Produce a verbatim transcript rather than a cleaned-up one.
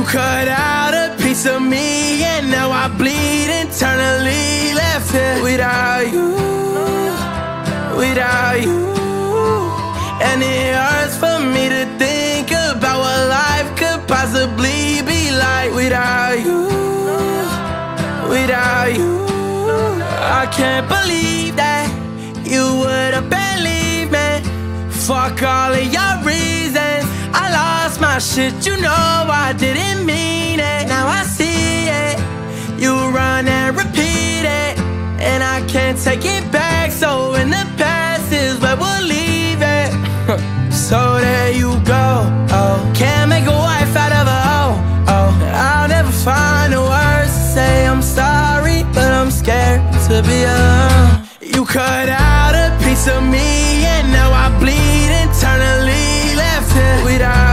cut out a piece of me, and now I bleed internally. Left here without you, without you. And it hurts for me to think about what life could possibly be like without you, without you. I can't believe that you would've believed me. Fuck all of your reasons, I lost my shit, you know I didn't mean it. Now I see it, you run and repeat it, and I can't take it back. So in the past is where we'll leave it. So there you go, oh. Can't make a wife out of a hoe, oh. I'll never find the words to say I'm sorry, but I'm scared to be alone. You cut out a piece of me, and now I bleed internally. Left here without